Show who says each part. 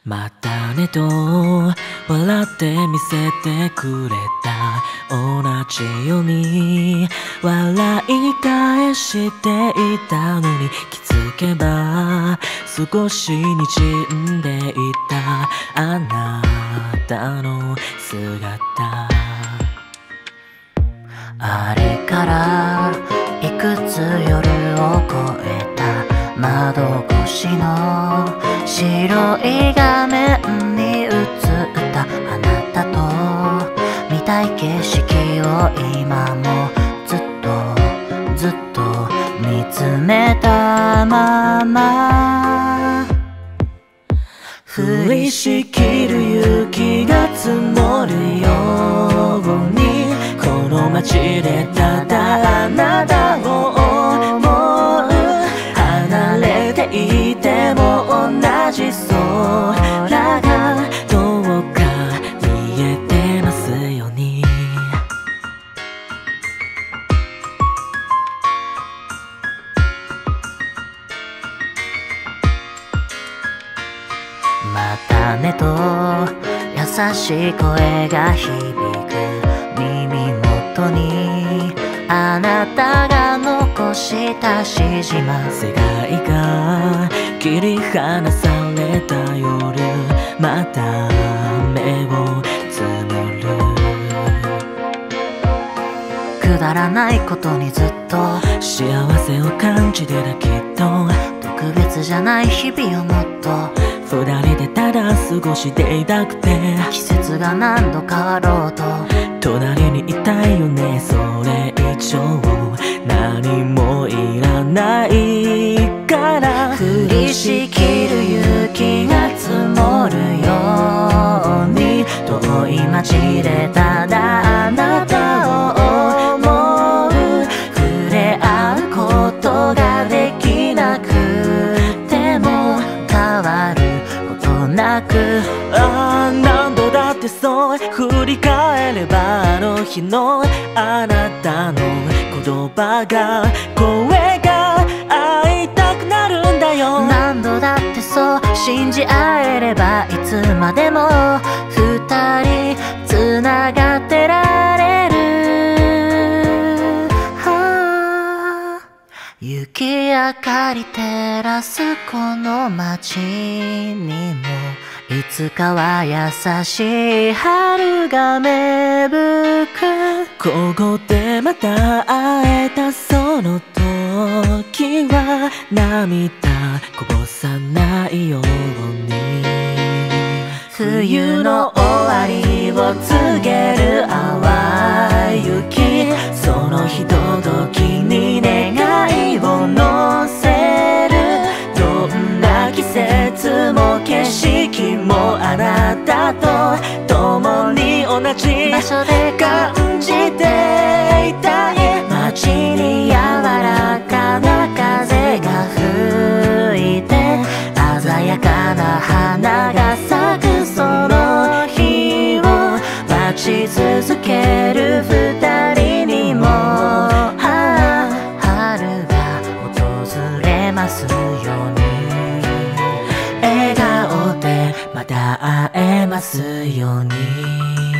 Speaker 1: またねと笑って見せてくれた。同じように笑い返していたのに、気づけば少し滲んでいたあなたの姿。あれからいくつ夜を越えた。窓越しの白い画面に映ったあなたと見たい景色を今もずっと見つめたまま。降りしきる雪が積もるように、この街でただあなたを思う。離れていても同じ空がどうか見えてますように。またねと優しい声が響く耳元に、あなたが残した指示。世界が切り離された夜、また目をつむる。くだらないことにずっと幸せを感じてた。きっと特別じゃない日々をもっと二人でただ過ごしていたくて、季節が何度変わろうと隣にいたいよね。それ以上何もいらないから。降りしきる雪が積もるように、遠い街でただあなたを思う。触れ合うことができなくても変わるなく、何度だってそう振り返ればあの日のあなたの言葉が声が会いたくなるんだよ。何度だってそう信じ合えればいつまでも二人つながってられる。雪明かり照らすこの街にも、いつかは優しい春が芽吹く。ここでまた会えたその時は涙こぼさないように。冬の終わりを告げる淡い雪、そのひとときに願いを乗せる。どんな季節も景色もあなたと共に同じ場所で感じていたい。街に柔らかな風が吹いて、鮮やかな花が咲くその日を待ち続ける二人にも、春が訪れますように。笑顔でまた会えますように。